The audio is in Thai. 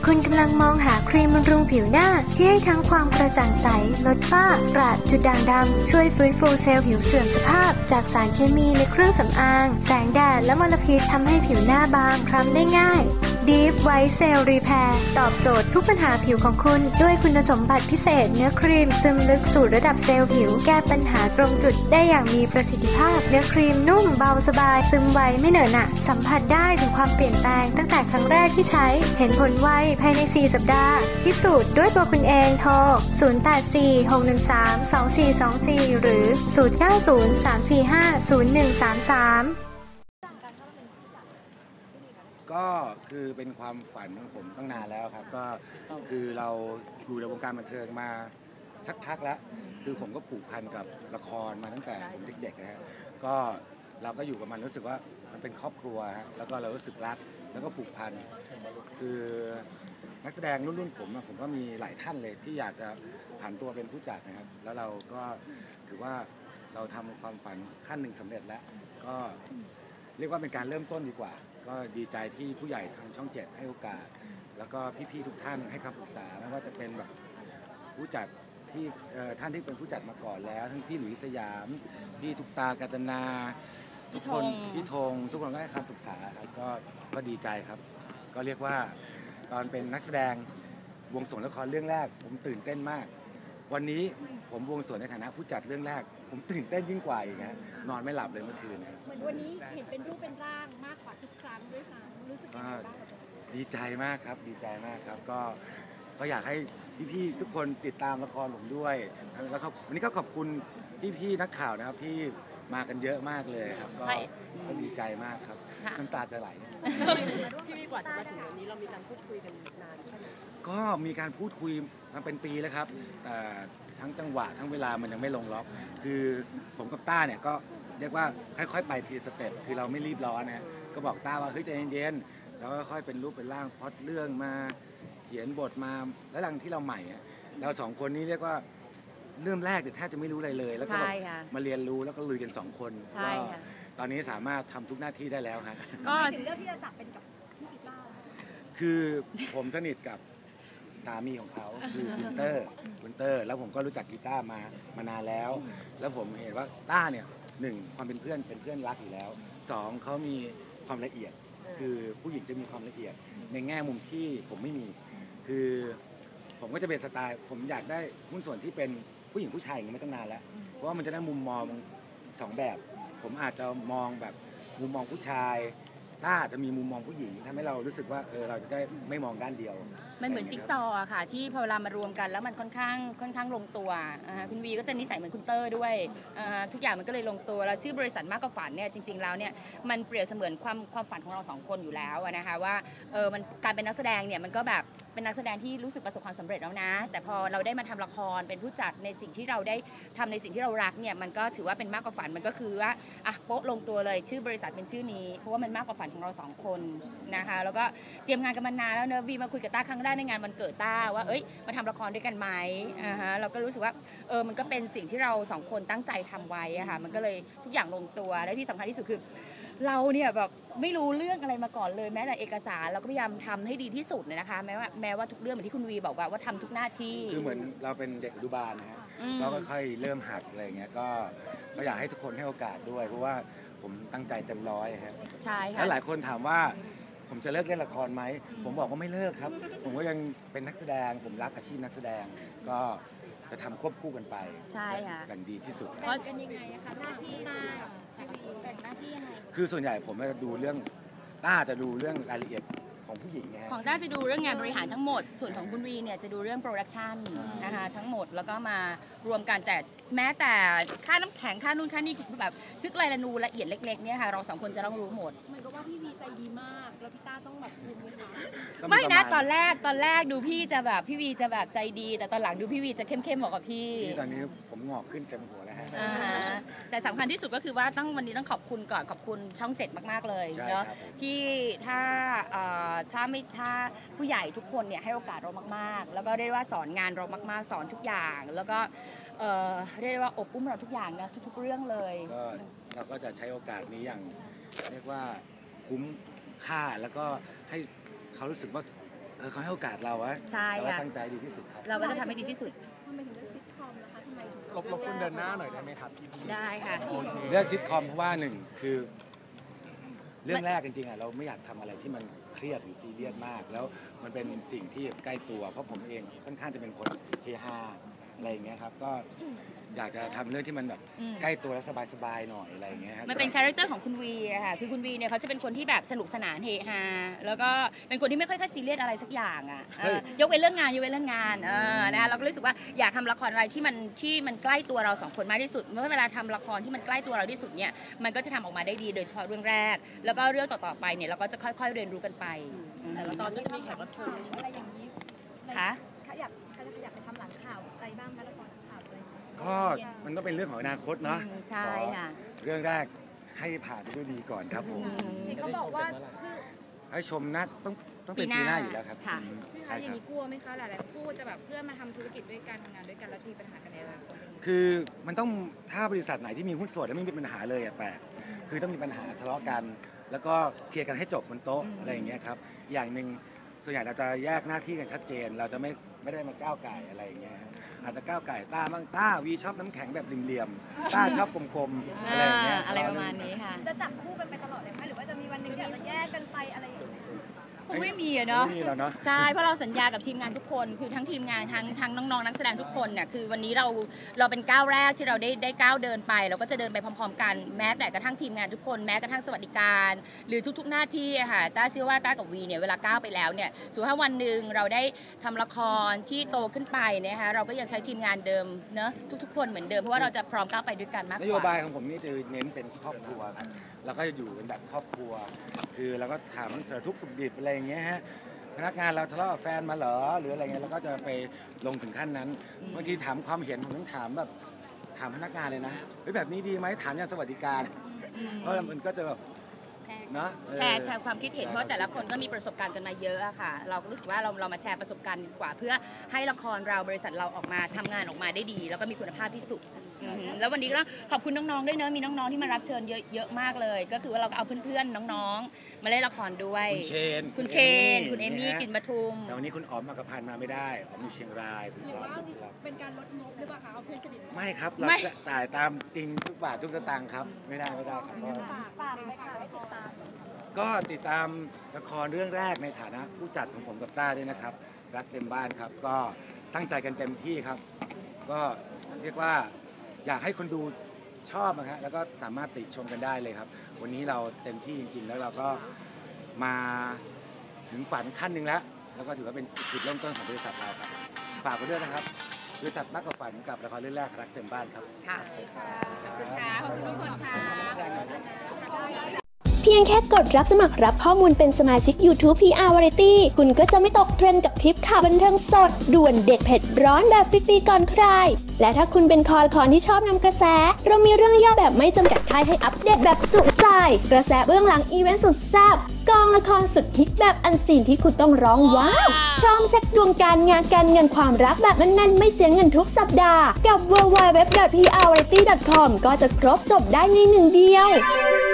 คุณกำลังมองหาครีมบำรุงผิวหน้าที่ให้ทั้งความกระจ่างใสลดฝ้ากระจุดด่างดำช่วยฟื้นฟูเซลล์ผิวเสื่อมสภาพจากสารเคมีในเครื่องสำอางแสงแดดและมลพิษทำให้ผิวหน้าบางคล้ำได้ง่าย Deep White Cell Repair ตอบโจทย์ทุกปัญหาผิวของคุณด้วยคุณสมบัติพิเศษเนื้อครีมซึมลึกสู่ระดับเซลล์ผิวแก้ปัญหาตรงจุดได้อย่างมีประสิทธิภาพเนื้อครีมนุ่มเบาสบายซึมไวไม่เหนอะหนะสัมผัสได้ถึงความเปลี่ยนแปลงตั้งแต่ครั้งแรกที่ใช้เห็นผลไวภายใน4 สัปดาห์พิสูจน์ด้วยตัวคุณเองโทร 0846132424 หรือ 0903450133 ก็คือเป็นความฝันของผมตั้งนานแล้วครับก็คือเราอยู่ในวงการบันเทิงมาสักพักแล้วคือผมก็ผูกพันกับละครมาตั้งแต่ผมเด็กๆนะฮะก็เราก็อยู่กับมันรู้สึกว่ามันเป็นครอบครัวฮะแล้วก็เรารู้สึกรักแล้วก็ผูกพันคือนักแสดงรุ่นผมก็มีหลายท่านเลยที่อยากจะผันตัวเป็นผู้จัดนะครับแล้วเราก็ถือว่าเราทำความฝันขั้นหนึ่งสำเร็จแล้วก็เรียกว่าเป็นการเริ่มต้นดีกว่าก็ดีใจที่ผู้ใหญ่ทางช่อง7ให้โอกาสแล้วก็พี่ๆทุกท่านให้คำปรึกษาไม่ว่าจะเป็นแบบผู้จัดที่ท่านที่เป็นผู้จัดมาก่อนแล้วทั้งพี่หลุยส์สยามพี่ตุ๊กตากาญจนาทุกคนพี่ธงทุกคนก็ให้คำปรึกษาครับก็ดีใจครับก็เรียกว่าตอนเป็นนักแสดงบวงสรวงละครเรื่องแรกผมตื่นเต้นมากวันนี้ผมบวงสรวงในฐานะผู้จัดเรื่องแรกผมตื่นเต้นยิ่งกว่าอีกนะนอนไม่หลับเลยเมื่อคืนเหมือนวันนี้เห็นเป็นรูปเป็นร่างมากกว่าทุกครั้งด้วยซ้ำรู้สึกยังไงบ้างดีใจมากครับดีใจมากครับก็อยากให้พี่ๆทุกคนติดตามละครผมด้วยแล้ววันนี้ก็ขอบคุณพี่ๆนักข่าวนะครับที่มากันเยอะมากเลยครับก็ดีใจมากครับน้ำตาจะไหลพี่กว่าจะมาถึงวันนี้เรามีการพูดคุยกันนานแค่ไหนก็มีการพูดคุยมาเป็นปีแล้วครับแต่ทั้งจังหวะทั้งเวลามันยังไม่ลงล็อกคือผมกับต้าเนี่ยก็เรียกว่าค่อยๆไปทีสเต็ปคือเราไม่รีบร้อนนะก็บอกต้าว่าเฮ้ยใจเย็นๆแล้วก็ค่อยเป็นรูปเป็นร่างพล็อตเรื่องมาเขียนบทมาแล้วหลังที่เราใหม่เราสองคนนี้เรียกว่าเริ่มแรกแทบจะไม่รู้อะไรเลยแล้วก็มาเรียนรู้แล้วก็ลุยกัน2 คนก็ตอนนี้สามารถทำทุกหน้าที่ได้แล้วฮะก็ถึงเรื่องที่จะจับเป็นกับพี่กีตาร์คือผมสนิทกับสามีของเขาคือคุณเตอร์แล้วผมก็รู้จักกีตาร์มานานแล้วผมเห็นว่าต้าเนี่ย1ความเป็นเพื่อนรักอยู่แล้ว2เขามีความละเอียดคือผู้หญิงจะมีความละเอียดในแง่มุมที่ผมไม่มีคือผมก็จะเป็นสไตล์ผมอยากได้หุ้นส่วนที่เป็นผู้หญิงผู้ชายอย่างนี้มาตั้งนานแล้วเพราะว่ามันจะได้มุมมอง2 แบบผมอาจจะมองแบบมุมมองผู้ชายถ้าอาจจะมีมุมมองผู้หญิงทำให้เรารู้สึกว่าเราจะได้ไม่มองด้านเดียวมันเหมือนจิ๊กซอว์ค่ะที่พอเวลามารวมกันแล้วมันค่อนข้างลงตัวคุณวีก็จะนิสัยเหมือนคุณเตอร์ด้วยทุกอย่างมันก็เลยลงตัวแล้วชื่อบริษัทมากกว่าฝันเนี่ยจริงๆแล้วเนี่ยมันเปรียบเสมือนความฝันของเรา2 คนอยู่แล้วนะคะว่ามันการเป็นนักแสดงเนี่ยมันก็แบบเป็นนักแสดงที่รู้สึกประสบความสำเร็จแล้วนะแต่พอเราได้มาทำละครเป็นผู้จัดในสิ่งที่เราได้ทำในสิ่งที่เรารักเนี่ยมันก็ถือว่าเป็นมากกว่าฝันมันก็คือว่าโป๊ะลงตัวเลยชื่อบริษัทเป็นชื่อนี้เพราะว่ามันมากกว่าฝันของเรา2 คนนะคะแล้วก็เตรียมงานกันมานานแล้วเนอะวีมาคุยกับต้าครั้งแรกในงานวันเกิดต้าว่ามาทำละครด้วยกันไหมเราก็รู้สึกว่ามันก็เป็นสิ่งที่เรา2 คนตั้งใจทำไว้ค่ะมันก็เลยทุกอย่างลงตัวและที่สำคัญที่สุดคือเราเนี่ยแบบไม่รู้เรื่องอะไรมาก่อนเลยแม้แต่เอกสารเราก็พยายามทำให้ดีที่สุดเลยนะคะแม้ว่าทุกเรื่องเหมือนที่คุณวีบอกว่าทำทุกหน้าที่คือเหมือนเราเป็นเด็กอนุบาลนะฮะเราก็ค่อยเริ่มหัดอะไรเงี้ยก็อยากให้ทุกคนให้โอกาสด้วยเพราะว่าผมตั้งใจเต็มร้อยครับใช่ค่ะแล้วหลายคนถามว่าผมจะเลิกเล่นละครไหมผมบอกว่าไม่เลิกครับผมก็ยังเป็นนักแสดงผมรักอาชีพนักแสดงก็จะทำควบคู่กันไปใช่ค่ะอย่างดีที่สุดเพราะเป็นยังไงคะหน้าที่แบ่งหน้าที่ยังไงคือส่วนใหญ่ผมจะดูเรื่องต้าจะดูเรื่องรายละเอียดของผู้หญิงของต้าจะดูเรื่องงานบริหารทั้งหมดส่วนของคุณวีเนี่ยจะดูเรื่องโปรดักชันนะคะทั้งหมดแล้วก็มารวมกันแต่แม้แต่ค่าน้ำแข็งค่านู่นค่านี่แบบทึกรายละนูละเอียดเล็กๆเนี่ยค่ะเรา2 คนจะต้องรู้หมดเหมือนกับว่าพี่วีใจดีมากแล้วพี่ต้าต้องแบบรู้ไหมคะไม่นะตอนแรกดูพี่จะแบบพี่วีจะแบบใจดีแต่ตอนหลังดูพี่วีจะเข้มๆบอกกับพี่ตอนนี้ผมงอกขึ้นเต็มหัวแล้วฮะแต่สำคัญที่สุดก็คือว่าวันนี้ต้องขอบคุณก่อนขอบคุณช่อง7มากๆเลยเนาะที่ถ้าผู้ใหญ่ทุกคนเนี่ยให้โอกาสเรามากๆแล้วก็เรียกว่าสอนงานเรามากๆสอนทุกอย่างแล้วก็เรียกว่าอบอุ้มเราทุกอย่างนะทุกๆเรื่องเลยก็เราก็จะใช้โอกาสนี้อย่างเรียกว่าคุ้มค่าแล้วก็ให้เขารู้สึกว่าเขาให้โอกาสเราอะใช่เราก็ค่ะตั้งใจดีที่สุดครับเราก็จะทำให้ดีที่สุดทำไมถึงเลือกซิทคอมล่ะคะทำไมถึงหลบคุณเดินหน้าหน่อยได้ไหมครับพี่ได้ค่ะโอเคเรื่องซิทคอมเพราะว่าหนึ่งคือเรื่องแรกจริงๆอ่ะเราไม่อยากทำอะไรที่มันเครียดหรือซีเรียสมาก แล้วมันเป็นสิ่งที่ใกล้ตัว เพราะผมเองค่อนข้างจะเป็นคนเฮฮาอะไรอย่างเงี้ยครับก็อยากจะทำเรื่องที่มันแบบอืมใกล้ตัวและสบายๆหน่อยอะไรอย่างเงี้ยครับมันเป็นคาแรคเตอร์ของคุณวีอะค่ะ คือคุณวีเนี่ยเขาจะเป็นคนที่แบบสนุกสนานเฮฮา แล้วก็เป็นคนที่ไม่ค่อยซีเรียสอะไรสักอย่างอะยกเว้นเรื่องงานนะคะเราก็รู้สึกว่าอยากทำละครอะไรที่มันใกล้ตัวเราสองคนมากที่สุด เมื่อเวลาทำละครที่มันใกล้ตัวเราที่สุดเนี่ย มันก็จะทำออกมาได้ดีโดยเฉพาะเรื่องแรก แล้วก็เรื่องต่อๆไปเนี่ยเราก็จะค่อยๆเรียนรู้กันไปแต่ละตอนก็จะมีแขกรับเชิญอะไรอย่างนี้ค่ะอยากไปทำหลังข่าวอะไรบ้างคะละครหลังข่าวอะไรก็มันก็เป็นเรื่องของอนาคตเนาะใช่ค่ะขอเรื่องแรกให้ผ่านไปด้วยดีก่อนครับผมที่เขาบอกว่าคือให้ชมนะต้องเป็นปีหน้าอยู่แล้วครับค่ะพี่ใช่คะอคย่ารับงนี้กลัวไหมคะหลายๆคู่จะแบบเพื่อนมาทำธุรกิจด้วยกันทำงานด้วยกันแล้วจะมีปัญหากันในอนาคตคือมันต้องถ้าบริษัทไหนที่มีหุ้นส่วนแล้วไม่มีปัญหาเลยอะแปลกคือต้องมีปัญหาทะเลาะกัน แล้วก็เคลียร์กันให้จบบนโต๊ะอะไรอย่างเงี้ยครับอย่างหนึ่งส่วนใหญ่เราจะแยกหน้าที่กันชัดเจน เราจะไม่ได้มาก้าวไก่อะไรอย่างเงี้ยครับอาจจะก้าวไก่ต้าบ้างต้าวีชอบน้ำแข็งแบบเหลี่ยมๆต้าชอบกลมๆอะไรอย่างเงี้ยอะไรประมาณนี้ค่ะจะจับคู่กันไปตลอดเลยไหมหรือว่าจะมีวันหนึ่งที่อาจจะแยกกันไปอะไรอย่างเงี้ยคงไม่มีอะเนาะไม่มีแล้วเนาะใช่ เพราะเราสัญญากับทีมงานทุกคน คือทั้งทีมงานทั้งน้องๆนักแสดงทุกคนเนี่ยคือวันนี้เราเป็นก้าวแรกที่เราได้ก้าวเดินไปเราก็จะเดินไปพร้อมๆกันแม้แต่กระทั่งทีมงานทุกคนแม้กระทั่งสวัสดิการ หรือทุกๆหน้าที่อะค่ะต้าเชื่อว่าต้ากับวีเนี่ยเวลาก้าวไปแล้วเนี่ยสุดท้ายวันหนึ่งเราได้ทำละครที่โตขึ้นไปนะคะเราก็ยังใช้ทีมงานเดิมเนอะทุกๆคนเหมือนเดิมเพราะว่าเราจะพร้อมก้าวไปด้วยกันมากกนว่าโยบายของผมนี่จะเน้นเป็นครอบครัวครับแล้วก็จะอยู่เป็นแบบครอบครัว คือเราก็ถามสารทุกข์สุขดิบอะไรอย่างเงี้ยฮะพนักงานเราทะเลาะกับแฟนมาเหรอหรืออะไรเงี้ยเราก็จะไปลงถึงขั้นนั้นบางทีถามความเห็นผมต้องถามแบบถามพนักงานเลยนะเฮ้ยแบบนี้ดีไหมถามอย่างสวัสดิการเพราะมันก็จะแบบเนาะแชร์ความคิดเห็นเพราะแต่ละคนก็มีประสบการณ์กันมาเยอะอะค่ะ เราก็รู้สึกว่าเรามาแชร์ประสบการณ์ดีกว่า เพื่อให้ละครเราบริษัทเราออกมาทำงานออกมาได้ดี แล้วก็มีคุณภาพที่สุดแล้ววันนี้ก็ขอบคุณน้องๆด้วยเนอะมีน้องๆที่มารับเชิญเยอะมากเลย ก็คือว่าเราก็เอาเพื่อนๆน้องๆมาเล่นละครด้วยคุณเชนคุณเอมี่กลิ่นปทุมแต่วันนี้คุณอ๋อมอักพันธ์มาไม่ได้อ๋อมอยู่เชียงรายคุณหรืออ๋อว่ามอยู่ที่รับเป็นการลดงบหรือเปล่าคะเอาเพื่อนสนิทมาไม่ครับเราจะจ่ายตามจริงทุกบาททุกสตางค์ครับไม่ได้ครับก็ฝากไปค่ะให้ติดตามก็ติดตามละครเรื่องแรกในฐานะผู้จัดของผมกับต้าด้วยนะครับรักเต็มบ้านครับก็ตั้งใจกันเต็มที่ครับ ก็เรียกว่าอยากให้คนดูชอบนะฮะแล้วก็สามารถติชมกันได้เลยครับ วันนี้เราเต็มที่จริงๆ แล้วเราก็มาถึงฝันขั้นหนึ่งแล้วแล้วก็ถือว่าเป็นจุดเริ่มต้นของบริษัทเราครับฝากไว้ด้วยนะครับบริษัทมากกว่าฝันกับละครเรื่องแรกรักเต็มบ้านครับค่ะขอบคุณค่ะขอบคุณทุกคนค่ะเพียงแค่กดรับสมัครรับข้อมูลเป็นสมาชิก YouTube PR Variety คุณก็จะไม่ตกเทรนด์กับคลิปข่าวบันเทิงสด ด่วนเด็ดเผ็ดร้อนแบบฟรีๆก่อนใคร และถ้าคุณเป็นคอละคอนที่ชอบนำกระแส เรามีเรื่องย่อแบบไม่จำกัดค่ายให้อัปเดตแบบจุใจ กระแสเบื้องหลังอีเวนต์สุดแซ่บกองละครสุดฮิตแบบอันซีนที่คุณต้องร้องว้าวพร้อมเช็คดวงการงานการเงินความรักแบบแน่นๆไม่เสียเงินทุกสัปดาห์กับ www.prvariety.com ก็จะครบจบได้ในหนึ่งเดียว